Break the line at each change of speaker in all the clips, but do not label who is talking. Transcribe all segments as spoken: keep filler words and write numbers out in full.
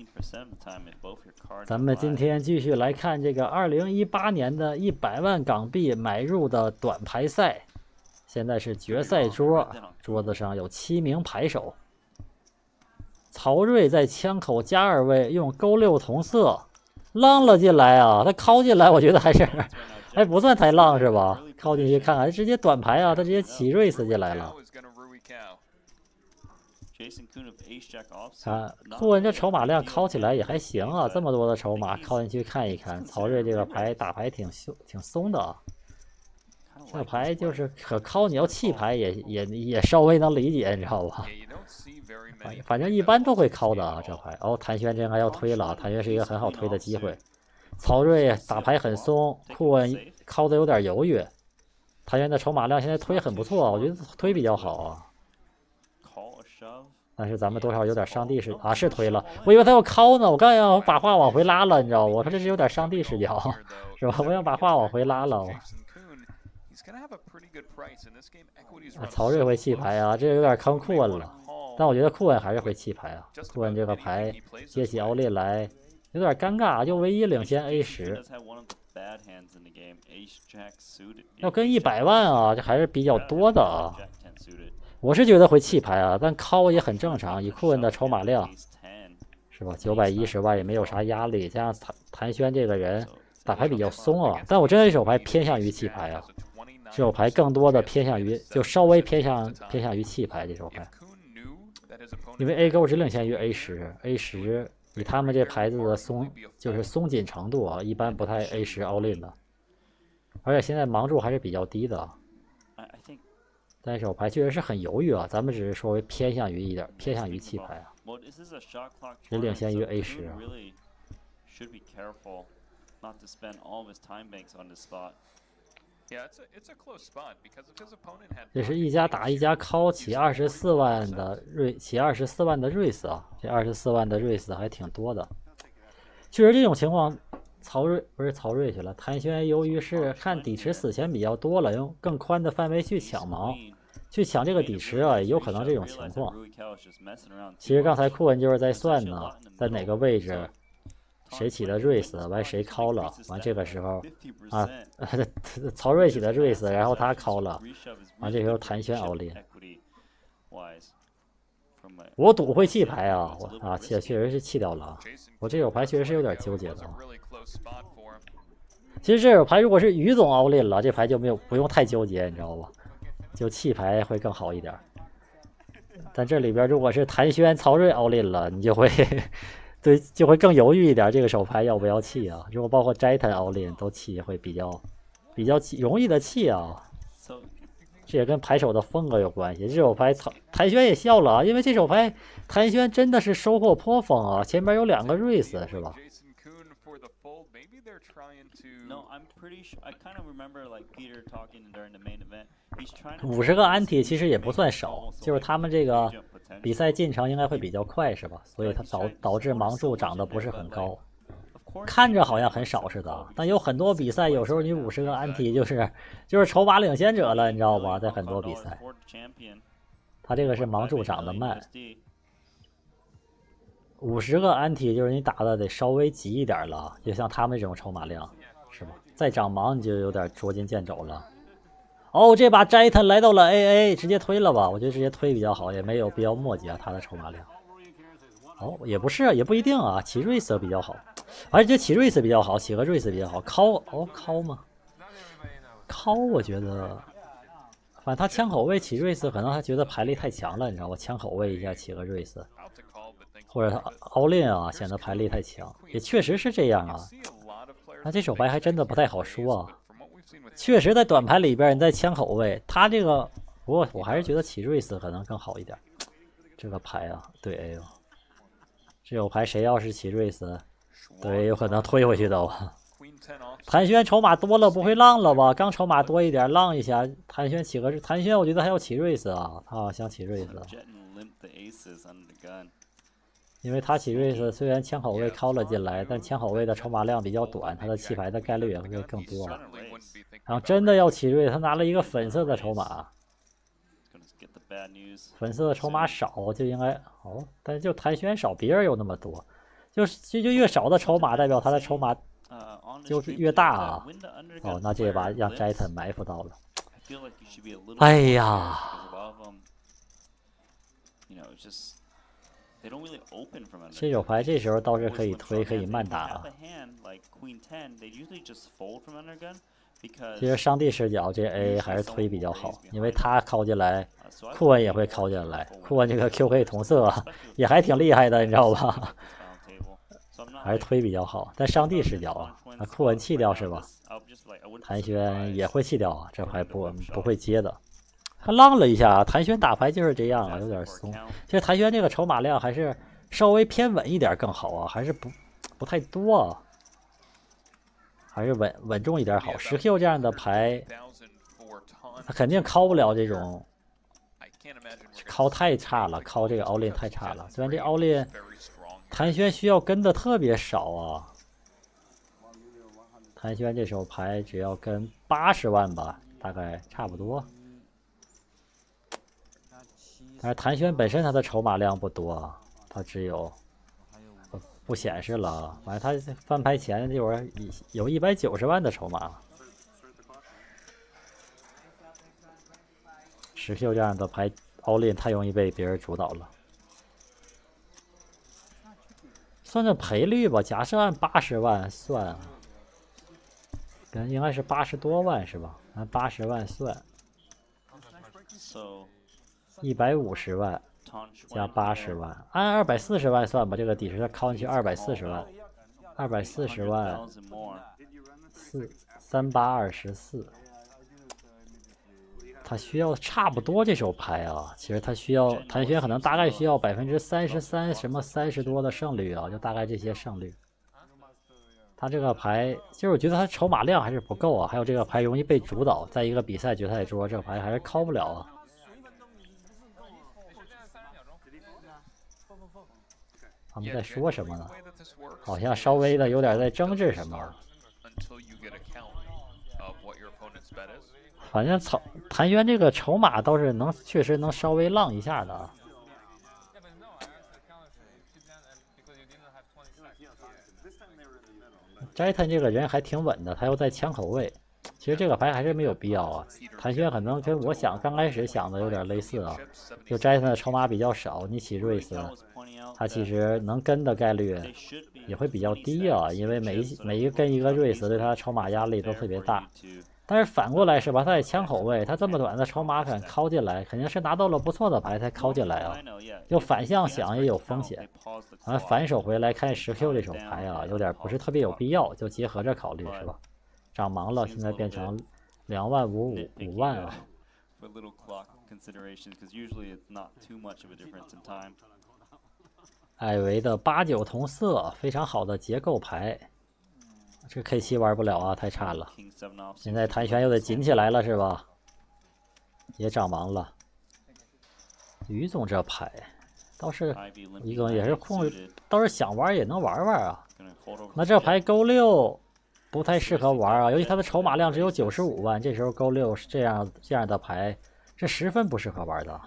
咱们今天继续来看这个二零一八年的一百万港币买入的短牌赛，现在是决赛桌，桌子上有七名牌手。曹睿在枪口加二位用勾六同色浪了进来啊，他敲进来，我觉得还是还不算太浪是吧？靠进去看看，直接短牌啊，他直接起瑞斯进来了。啊，库恩这筹码量敲起来也还行啊，这么多的筹码靠进去看一看，曹睿这个牌打牌挺松挺松的啊。这牌就是可敲，你要弃牌也也也稍微能理解，你知道吧？反反正一般都会敲的啊，这牌。哦，谭轩这应该要推了，谭轩是一个很好推的机会。曹睿打牌很松，库恩敲的有点犹豫。谭轩的筹码量现在推很不错，我觉得推比较好啊。但是咱们多少有点上帝视啊，是推了，我以为他要敲呢，我刚要把话往回拉了，你知道吗？我说这是有点上帝视角，是吧？我要把话往回拉了。啊、曹睿会弃牌啊，这有点坑库恩了。但我觉得库恩还是会弃牌啊。库恩这个牌接起奥利来有点尴尬，就唯一领先 A 十。要跟一百万啊，这还是比较多的啊。我是觉得会弃牌啊，但敲也很正常，以库恩的筹码量，是吧？九百一十万也没有啥压力，加上谭谭轩这个人打牌比较松啊，但我真的这手牌偏向于弃牌啊，这手牌更多的偏向于就稍微偏向偏向于弃牌这手牌，因为 A 勾只领先于 A 十 ，A 十以他们这牌子的松就是松紧程度啊，一般不太 A 十 all in 的，而且现在盲注还是比较低的。但手牌确实是很犹豫啊，咱们只是稍微偏向于一点，偏向于弃牌啊，只领先于 A 十啊。这是一家打一家敲起二十四万的瑞起二十四万的瑞斯啊，这二十四万的瑞斯还挺多的。确实这种情况，曹睿不是曹睿去了，谭轩由于是看底池死钱比较多了，用更宽的范围去抢盲。去抢这个底池啊，有可能这种情况。其实刚才库恩就是在算呢，在哪个位置，谁起的瑞斯，完谁敲了，完这个时候啊，曹睿起的瑞斯，然后他敲了，完这时候谭轩奥利。我赌会弃牌啊，我啊确确实是弃掉了，我这手牌确实是有点纠结的。其实这手牌如果是于总奥利了，这牌就没有不用太纠结，你知道吧？就弃牌会更好一点，但这里边如果是谭轩、曹睿 all in 了，你就会对就会更犹豫一点，这个手牌要不要弃啊？如果包括斋藤 all in 都弃，会比较比较容易的弃啊。这也跟牌手的风格有关系。这手牌谭轩也笑了啊，因为这手牌谭轩真的是收获颇丰啊，前面有两个瑞斯是吧？五十个安体其实也不算少，就是他们这个比赛进程应该会比较快，是吧？所以它导导致盲注涨得不是很高，看着好像很少似的，但有很多比赛有时候你五十个安体就是就是筹码领先者了，你知道吧？在很多比赛，它这个是盲注涨得慢。五十个安体就是你打的得稍微急一点了，就像他们这种筹码量，是吧？再涨盲你就有点捉襟见肘了。哦，这把斋藤来到了 A A， 直接推了吧？我觉得直接推比较好，也没有必要墨迹啊，他的筹码量。哦，也不是，也不一定啊，起瑞斯比较好，而且起瑞斯比较好，起个瑞斯比较好。敲哦敲吗？敲我觉得，反正他枪口位起瑞斯，可能他觉得牌力太强了，你知道吧？枪口位一下起个瑞斯。或者他all in啊，显得牌力太强，也确实是这样啊。那这手牌还真的不太好说啊。确实，在短牌里边，你在枪口位，他这个，不过我还是觉得起瑞斯可能更好一点。这个牌啊，对 A 哦，这手牌谁要是起瑞斯，对，有可能推回去的吧。谭轩筹码多了，不会浪了吧？刚筹码多一点，浪一下。谭轩起个谭轩，我觉得还要起瑞斯啊，他好像起瑞斯。因为他起瑞斯虽然枪口位敲了进来，但枪口位的筹码量比较短，他的弃牌的概率也会更多。然后真的要起瑞，他拿了一个粉色的筹码，粉色的筹码少就应该哦，但就谭轩少，别人有那么多。 就是就就越少的筹码，代表他的筹码就是越大啊。哦，那这把让斋藤埋伏到了。哎呀！这手牌这时候倒是可以推，可以慢打啊。其实上帝视角这 A 还是推比较好，因为他靠进来，库恩也会靠进来，库恩这个 Q K 同色也还挺厉害的，你知道吧？还是推比较好。但上帝视角啊，那库恩弃掉是吧？谭轩也会弃掉啊，这牌不不会接的。他浪了一下，谭轩打牌就是这样啊，有点松。其实谭轩这个筹码量还是稍微偏稳一点更好啊，还是不不太多啊。还是稳稳重一点好。十 Q 这样的牌，他肯定靠不了这种，靠太差了，靠这个奥林太差了。虽然这奥林谭轩需要跟的特别少啊，谭轩这手牌只要跟八十万吧，大概差不多。但是谭轩本身他的筹码量不多啊，他只有。不显示了，反正他翻牌前这会儿有一百九十万的筹码。十 Q 这样的牌 all in 太容易被别人主导了。算算赔率吧，假设按八十万算，跟应该是八十多万是吧？按八十万算，一百五十万。加八十万，按二百四十万算吧，这个底是靠进去二百四十万，二百四十万，四三八二十四，他需要差不多这手牌啊。其实他需要谭轩可能大概需要百分之三十三，什么三十多的胜率啊，就大概这些胜率。他这个牌，其实我觉得他筹码量还是不够啊，还有这个牌容易被主导，在一个比赛决赛桌，这个牌还是靠不了啊。他们在说什么呢？好像稍微的有点在争执什么。反正曹谭轩这个筹码倒是能，确实能稍微浪一下的啊。斋藤这个人还挺稳的，他又在枪口位。其实这个牌还是没有必要啊。谭轩可能跟我想刚开始想的有点类似啊，就斋藤的筹码比较少，你起瑞斯。他其实能跟的概率也会比较低啊，因为每一每一个跟一个瑞斯对他的筹码压力都特别大。但是反过来是吧，他在枪口位，他这么短的筹码肯靠进来，肯定是拿到了不错的牌才靠进来啊。就反向想也有风险，啊，反手回来看十 Q 这手牌啊，有点不是特别有必要，就结合着考虑是吧？涨盲了，现在变成两万五五五万啊。艾维的八九同色，非常好的结构牌。这 K 七 玩不了啊，太差了。现在谭轩又得紧起来了是吧？也长盲了。于总这牌倒是，于总也是控，倒是想玩也能玩玩啊。那这牌勾六不太适合玩啊，尤其他的筹码量只有九十五万，这时候勾六是这样这样的牌，是十分不适合玩的。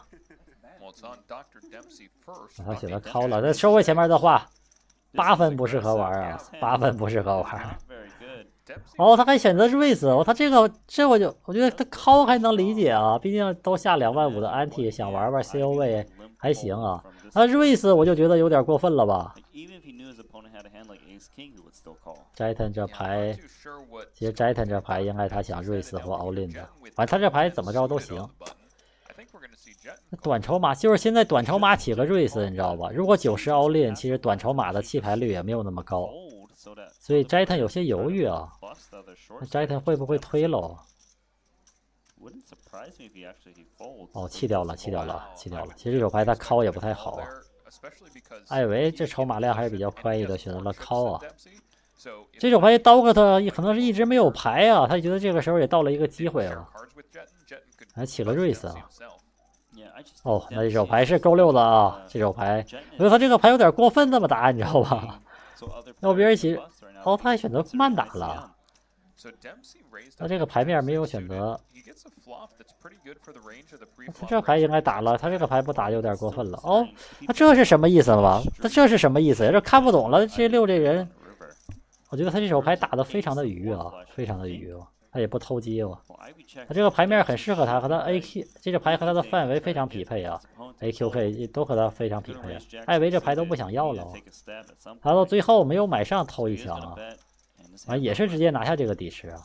他选择靠了，再收回前面的话，八分不适合玩啊，八分不适合玩。哦，他还选择瑞斯，哦，他这个这我就我觉得他靠还能理解啊，毕竟都下两万五的安提，想玩玩 C O 位还行啊。那瑞斯我就觉得有点过分了吧。斋藤这牌，其实斋藤这牌应该他想瑞斯或 all in 的，反正他这牌怎么着都行。短筹码就是现在短筹码起个瑞斯，你知道吧？如果九十 all in， 其实短筹码的弃牌率也没有那么高，所以斋藤有些犹豫啊。那斋藤会不会推喽？哦，弃掉了，弃掉了，弃掉了。其实这手牌他靠也不太好啊。艾维这筹码量还是比较宽裕的，选择了靠啊。这手牌刀哥他可能是一直没有牌啊，他觉得这个时候也到了一个机会了，还起了瑞斯啊。哦，那这手牌是勾六的啊，这手牌，我觉得他这个牌有点过分，这么打，你知道吧？要别人起，哦，他还选择慢打了。 那这个牌面没有选择，他这牌应该打了，他这个牌不打有点过分了。哦，那这是什么意思吧？他这是什么意思呀？这看不懂了。这六这人，我觉得他这手牌打的非常的愚啊，非常的愚啊。他也不偷鸡啊，他这个牌面很适合他，和他 A Q 这个牌和他的范围非常匹配啊 ，A Q K 都和他非常匹配啊。艾维这牌都不想要了、啊，他到最后没有买上偷一枪啊，完也是直接拿下这个底池啊。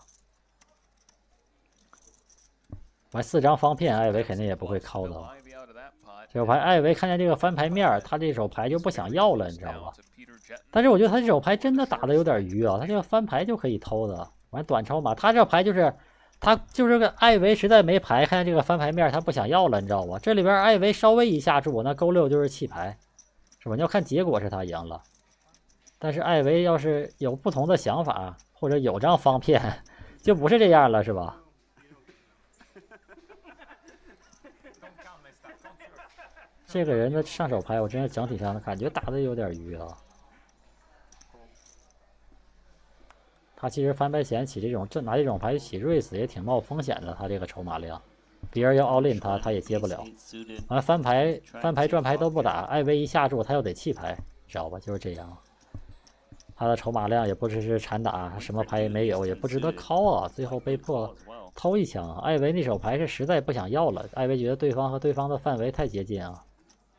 完四张方片，艾维肯定也不会靠的、啊。这手牌艾维看见这个翻牌面，他这手牌就不想要了，你知道吧？但是我觉得他这手牌真的打的有点愚啊，他这个翻牌就可以偷的。完短筹码，他这牌就是，他就是个艾维实在没牌，看见这个翻牌面他不想要了，你知道吧？这里边艾维稍微一下注，那勾六就是弃牌，是吧？你要看结果是他赢了，但是艾维要是有不同的想法，或者有张方片，就不是这样了，是吧？这个人的上手牌，我真是整体上的感觉打的有点愚啊。他其实翻牌前起这种这拿这种牌起瑞斯也挺冒风险的，他这个筹码量，别人要 all in 他，他也接不了。完翻牌翻牌转牌都不打，艾维一下注他又得弃牌，知道吧？就是这样。他的筹码量也不只是缠打，什么牌也没有，也不值得 call 啊，最后被迫偷一枪。艾维那手牌是实在不想要了，艾维觉得对方和对方的范围太接近啊。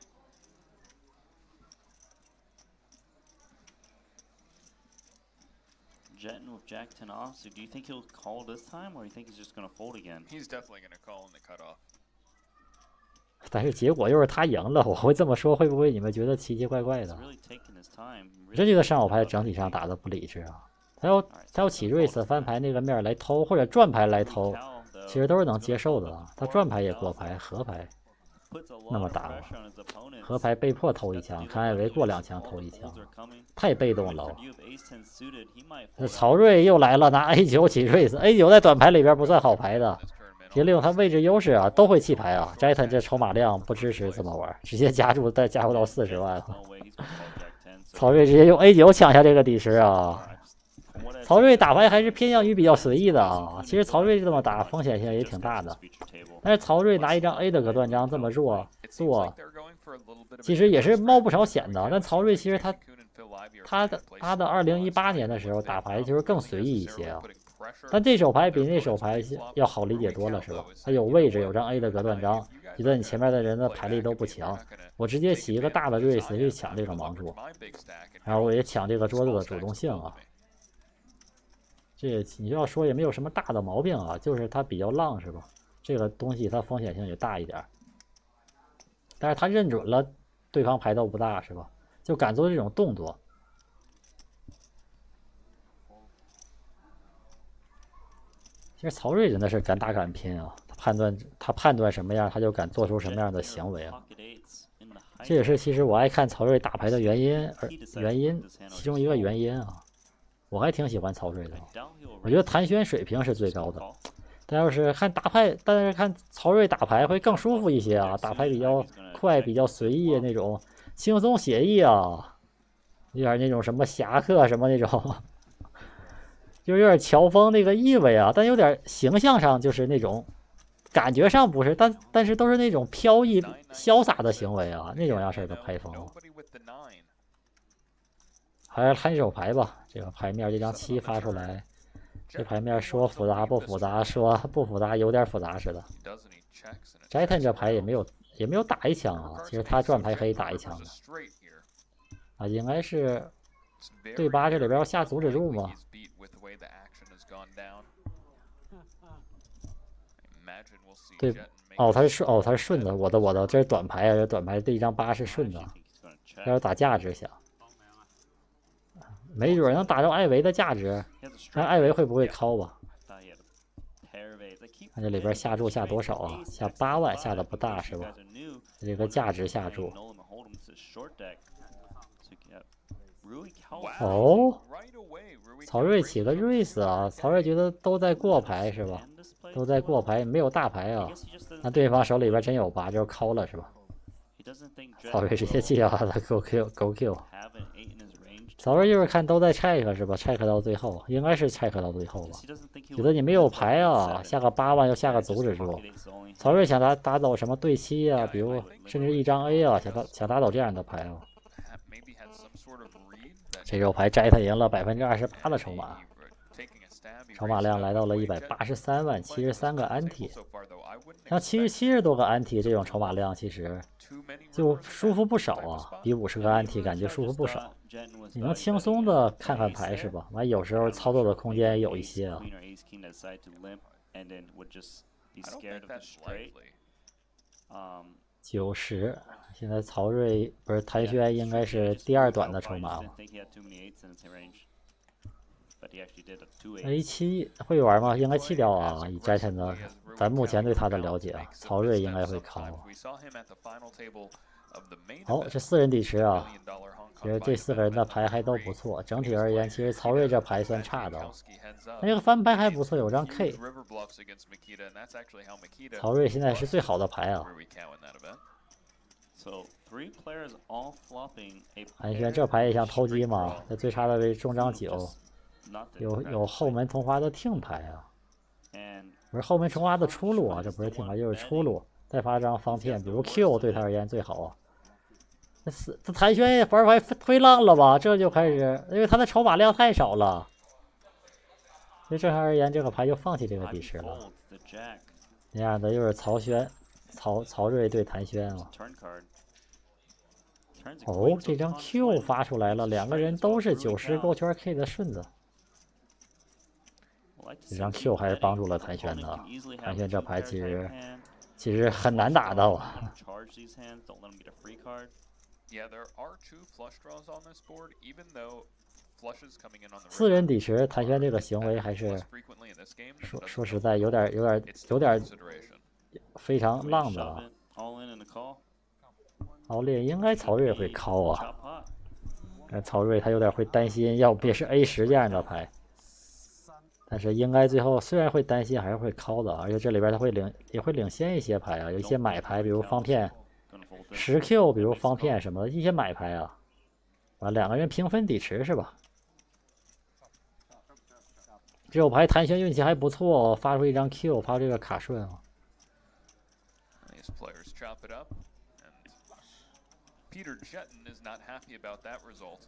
Jet with Jack ten off, so do you think he'll call this time, or do you think he's just gonna fold again?
He's definitely gonna call in the cutoff.
但是结果又是他赢了，我会这么说，会不会你们觉得奇奇怪怪的？我真觉得上手牌整体上打的不理智啊！他要他要起瑞斯翻牌那个面来偷，或者转牌来偷，其实都是能接受的啊。他转牌也过牌，合牌那么打，合牌被迫偷一枪，看艾维过两枪偷一枪，太被动了。这曹睿又来了，拿 A 九起瑞斯 ，A 九在短牌里边不算好牌的。也利用他位置优势啊，都会弃牌啊。斋藤这筹码量不支持这么玩，直接加注再加注到四十万了。曹睿直接用 A 九抢下这个底池啊。曹睿打牌还是偏向于比较随意的啊。其实曹睿这么打风险性也挺大的，但是曹睿拿一张 A 的可断章这么弱做，其实也是冒不少险的。但曹睿其实他他的他的二零一八年的时候打牌就是更随意一些啊。但这手牌比那手牌要好理解多了，是吧？它有位置，有张 A 的隔断章，觉得你前面的人的牌力都不强，我直接起一个大的瑞斯去抢这个盲注，然后我也抢这个桌子的主动性啊。这你要说也没有什么大的毛病啊，就是它比较浪，是吧？这个东西它风险性也大一点，但是他认准了对方牌都不大，是吧？就敢做这种动作。其实曹睿真的是敢打敢拼啊！他判断他判断什么样，他就敢做出什么样的行为啊！这也是其实我爱看曹睿打牌的原因，而原因其中一个原因啊，我还挺喜欢曹睿的。我觉得谭轩水平是最高的，但要是看打牌，但是看曹睿打牌会更舒服一些啊！打牌比较快，比较随意那种轻松写意啊，有点那种什么侠客什么那种。就有点乔峰那个意味啊，但有点形象上就是那种，感觉上不是，但但是都是那种飘逸潇洒的行为啊，那种样式的牌风。还是看这手牌吧，这个牌面这张七发出来，这牌面说复杂不复杂，说不复杂有点复杂似的。斋藤这牌也没有也没有打一枪啊，其实他转牌可以打一枪的啊，应该是对八这里边要下阻止住吗？对，哦，他是顺，哦，他是顺的。我的，我的，这是短牌啊，这短牌这一张八是顺的，要是打价值想，没准能打着艾维的价值，看艾维会不会敲吧？看这里边下注下多少啊？下八万，下的不大是吧？这个价值下注。哦，曹睿起个瑞斯啊！曹睿觉得都在过牌是吧？都在过牌，没有大牌啊。那对方手里边真有八，就敲了是吧？曹睿直接记下他的 Go Q Go Q。 曹睿就是看都在 check 是吧 ？check 到最后，应该是 check 到最后吧？觉得你没有牌啊，下个八万又下个阻止住。曹睿想打打走什么对七啊，比如甚至一张 A 啊，想打想打走这样的牌啊。这手牌摘他赢了百分之二十八的筹码，筹码量来到了一百八十三万，七十三个安体。像七十七十多个安体这种筹码量，其实就舒服不少啊，比五十个安体感觉舒服不少。你能轻松的看看牌是吧？完有时候操作的空间也有一些啊。九十，现在曹睿不是谭轩应该是第二短的筹码了。A 七会玩吗？应该弃掉啊！以 Jeten 的，咱目前对他的了解啊，曹睿应该会靠。好，这四人底池啊，其实这四个人的牌还都不错。整体而言，其实曹睿这牌算差的，那这个翻牌还不错，有张 K。曹睿现在是最好的牌啊。谭轩这牌也想偷鸡吗？这最差的位中张九，有有后门同花的听牌啊，不是后门同花的出路啊，这不是听牌就是出路。再发张方片，比如 Q 对他而言最好啊。这是这谭轩也玩牌推浪了吧？这就开始，因为他的筹码量太少了，所以对他而言这个牌就放弃这个底池了。那样的又是曹轩、曹曹睿对谭轩啊。哦，这张 Q 发出来了，两个人都是九十勾圈 K 的顺子。这张 Q 还是帮助了谭轩的，谭轩这牌其实其实很难打到啊。四人底池，谭轩这个行为还是说说实在有点有点有点非常浪的啊。奥列应该曹睿会call啊，但曹睿他有点会担心，要别是 A 十这样的牌，但是应该最后虽然会担心，还是会call的，而且这里边他会领也会领先一些牌啊，有一些买牌，比如方片十 Q， 比如方片什么的一些买牌啊，啊两个人平分底池是吧？这手牌谭轩运气还不错，发出一张 Q， 发出这个卡顺啊。
Peter Jeten is not happy about that result.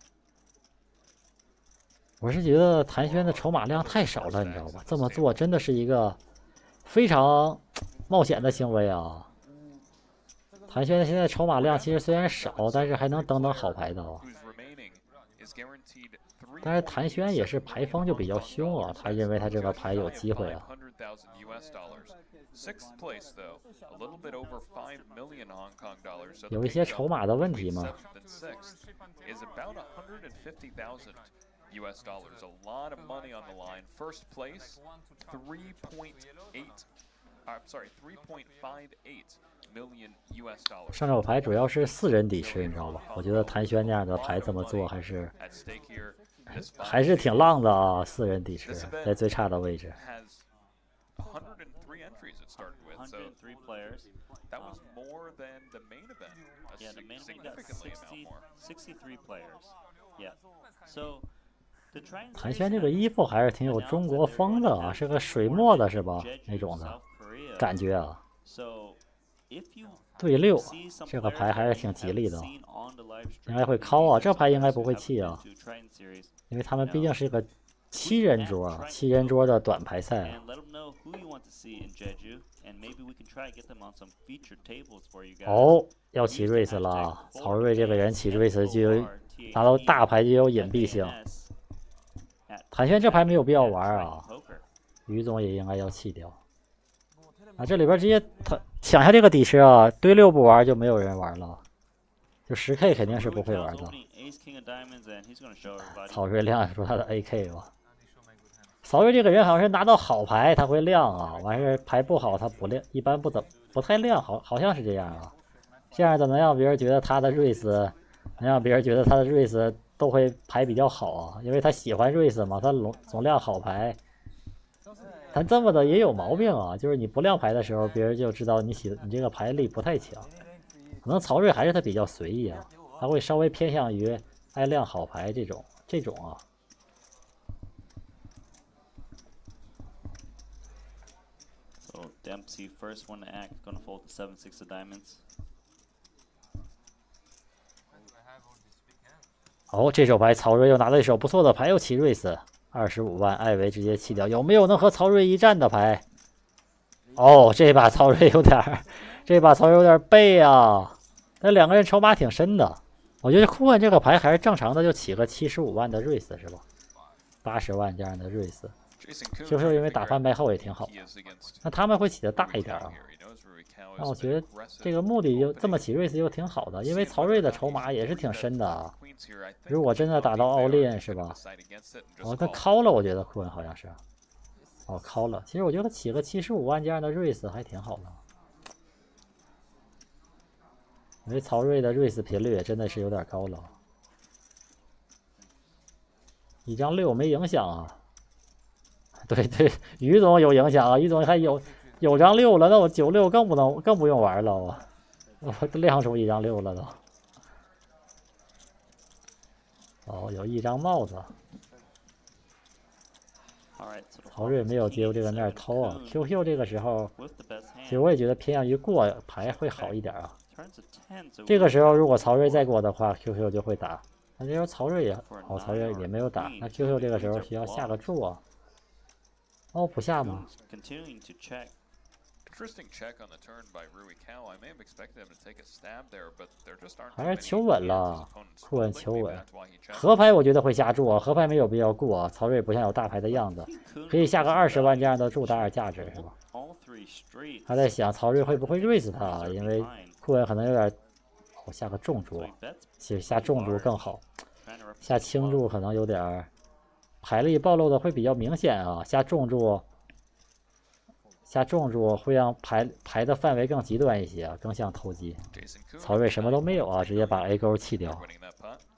我是觉得谭轩的筹码量太少了，你知道吧？这么做真的是一个非常冒险的行为啊！谭轩现在筹码量其实虽然少，但是还能等等好牌的啊。但是谭轩也是牌风就比较凶啊，他认为他这个牌有机会啊。有一些筹码的问题吗？ U S dollars, a lot of money on the line. First place, three point eight. I'm sorry, three point five eight million U S dollars. 上手牌主要是四人底池，你知道吧？我觉得谭轩那样的牌这么做还是还是挺浪的啊！四人底池在最差的位置。
Three players.
That was more than the main event.
Yeah, the main event got sixty, sixty-three players. Yeah. So.
谭轩这个衣服还是挺有中国风的啊，是个水墨的是吧？那种的感觉啊。对六，这个牌还是挺吉利的，应该会call啊，这牌应该不会弃啊，因为他们毕竟是一个七人桌啊，七人桌的短牌赛啊。哦，要起瑞斯了，曹睿这个人起瑞斯就有拿到大牌就有隐蔽性。 谭轩这牌没有必要玩啊，于总也应该要弃掉。啊，这里边直接他抢下这个底池啊，堆六不玩就没有人玩了，就十 K 肯定是不会玩的。曹睿亮说他的 A K 吧，曹睿这个人好像是拿到好牌他会亮啊，完事牌不好他不亮，一般不怎不太亮，好好像是这样啊。这样的能让别人觉得他的瑞斯，能让别人觉得他的瑞斯。 都会牌比较好啊，因为他喜欢瑞斯嘛，他总总亮好牌。但这么的也有毛病啊，就是你不亮牌的时候，别人就知道你喜你这个牌力不太强。可能曹睿还是他比较随意啊，他会稍微偏向于爱亮好牌这种这种啊。
So Dempsey, first one to act, gonna fold the seven six of diamonds.
哦，这手牌曹睿又拿到一手不错的牌，又起瑞斯，二十五万，艾维直接弃掉。有没有能和曹睿一战的牌？哦，这把曹睿有点儿，这把曹睿有点背啊。那两个人筹码挺深的，我觉得库恩这个牌还是正常的，就起个七十五万的瑞斯是吧？八十万这样的瑞斯。 Q Q 因为打翻白后也挺好的，那他们会起的大一点啊。那我觉得这个目的就这么起瑞斯又挺好的，因为曹睿的筹码也是挺深的啊。如果真的打到奥利是吧？哦，他call了，我觉得库恩好像是。哦，call了。其实我觉得起个七十五万这样的瑞斯还挺好的，因为曹睿的瑞斯频率也真的是有点高了。一张六没影响啊。 对对，于总有影响啊，于总还有有张六了，那我九六更不能更不用玩了，我我亮出一张六了都。哦，有一张帽子。曹睿没有接过这个那儿偷啊 ，Q Q 这个时候，其实我也觉得偏向于过牌会好一点啊。这个时候如果曹睿再过的话 ，Q Q 就会打。那这时候曹睿也哦，曹睿也没有打，那 Q Q 这个时候需要下个注啊。 哦，不下吗？ 还是求稳了，库恩求稳。河牌我觉得会下注啊，河牌没有必要过啊。曹睿不像有大牌的样子，可以下个二十万这样的注，打点价值是吧？他在想曹睿会不会瑞死他啊？因为库恩可能有点，哦，下个重注，其实下重注更好，下轻注可能有点。 牌力暴露的会比较明显啊，下重注，下重注会让牌牌的范围更极端一些啊，更像投机。曹睿什么都没有啊，直接把 A 勾弃掉。